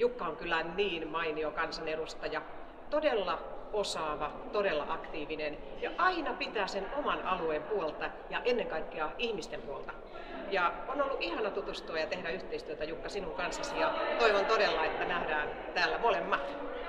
Jukka on kyllä niin mainio kansanedustaja, todella osaava, todella aktiivinen ja aina pitää sen oman alueen puolta ja ennen kaikkea ihmisten puolta. Ja on ollut ihana tutustua ja tehdä yhteistyötä Jukka sinun kanssasi ja toivon todella, että nähdään täällä molemmat.